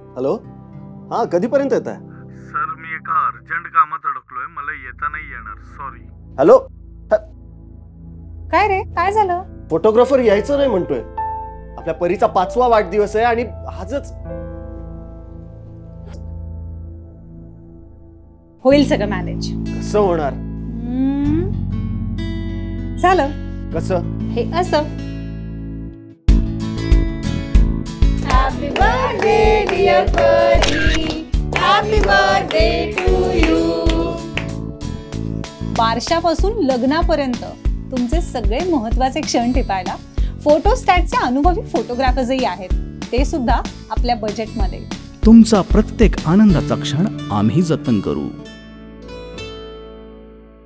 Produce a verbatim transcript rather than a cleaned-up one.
Hello, हा कधीपर्यंत येत आहे? सर मी एका अर्जंट कामात अडकलोय, मला येता नाही येणार, सॉरी. हॅलो, काय रे, काय झालं? फोटोग्राफर यायचं नाही म्हणतोय. आपल्या परीचा पाचवा वाढदिवस आहे आणि आजच. होईल सगळं मॅनेज. कसं होणार? झालं. कसं? हे असं. Happy birthday dear Pari, happy birthday to you. बारशापासून लग्नापर्यंत तुमचे सगळे महत्त्वाचे क्षण टिपायला फोटोस्टॅटचे अनुभवी फोटोग्राफर्सही आहेत, ते सुद्धा आपल्या बजेटमध्ये. तुमचा प्रत्येक आनंदाचा क्षण आम्ही जतन करू.